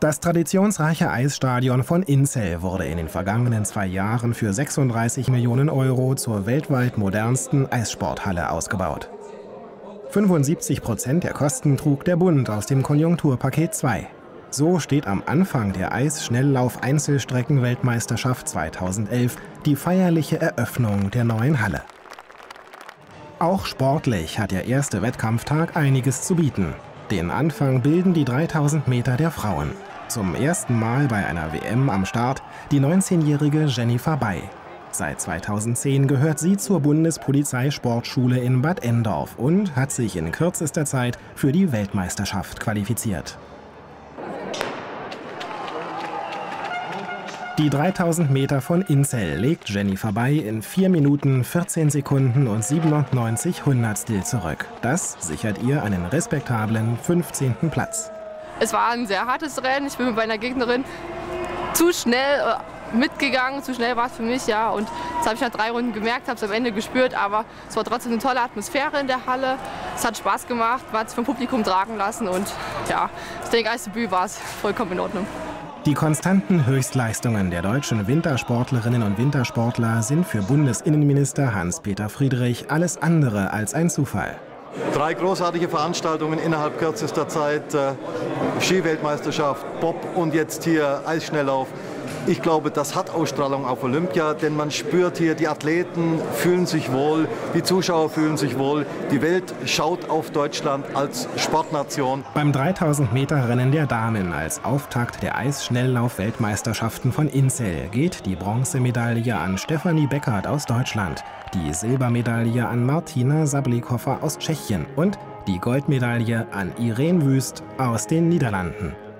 Das traditionsreiche Eisstadion von Inzell wurde in den vergangenen 2 Jahren für 36 Millionen € zur weltweit modernsten Eissporthalle ausgebaut. 75% der Kosten trug der Bund aus dem Konjunkturpaket 2. So steht am Anfang der Eisschnelllauf-Einzelstrecken-Weltmeisterschaft 2011 die feierliche Eröffnung der neuen Halle. Auch sportlich hat der erste Wettkampftag einiges zu bieten. Den Anfang bilden die 3000 Meter der Frauen. Zum ersten Mal bei einer WM am Start die 19-jährige Jennifer Bay. Seit 2010 gehört sie zur Bundespolizeisportschule in Bad Endorf und hat sich in kürzester Zeit für die Weltmeisterschaft qualifiziert. Die 3000 Meter von Inzell legt Jennifer Bay in 4 Minuten 14 Sekunden und 97 Hundertstel zurück. Das sichert ihr einen respektablen 15. Platz. Es war ein sehr hartes Rennen. Ich bin mit meiner Gegnerin zu schnell mitgegangen. Zu schnell war es für mich, ja. Und das habe ich nach 3 Runden gemerkt, habe es am Ende gespürt. Aber es war trotzdem eine tolle Atmosphäre in der Halle. Es hat Spaß gemacht, man hat sich vom Publikum tragen lassen. Und ja, ich denke, als Debüt war es vollkommen in Ordnung. Die konstanten Höchstleistungen der deutschen Wintersportlerinnen und Wintersportler sind für Bundesinnenminister Hans-Peter Friedrich alles andere als ein Zufall. 3 großartige Veranstaltungen innerhalb kürzester Zeit, Ski-Weltmeisterschaft, Bob und jetzt hier Eisschnelllauf. Ich glaube, das hat Ausstrahlung auf Olympia, denn man spürt hier, die Athleten fühlen sich wohl, die Zuschauer fühlen sich wohl, die Welt schaut auf Deutschland als Sportnation. Beim 3000-Meter-Rennen der Damen als Auftakt der Eisschnelllauf-Weltmeisterschaften von Inzell geht die Bronzemedaille an Stefanie Beckert aus Deutschland, die Silbermedaille an Martina Sablikova aus Tschechien und die Goldmedaille an Irene Wüst aus den Niederlanden.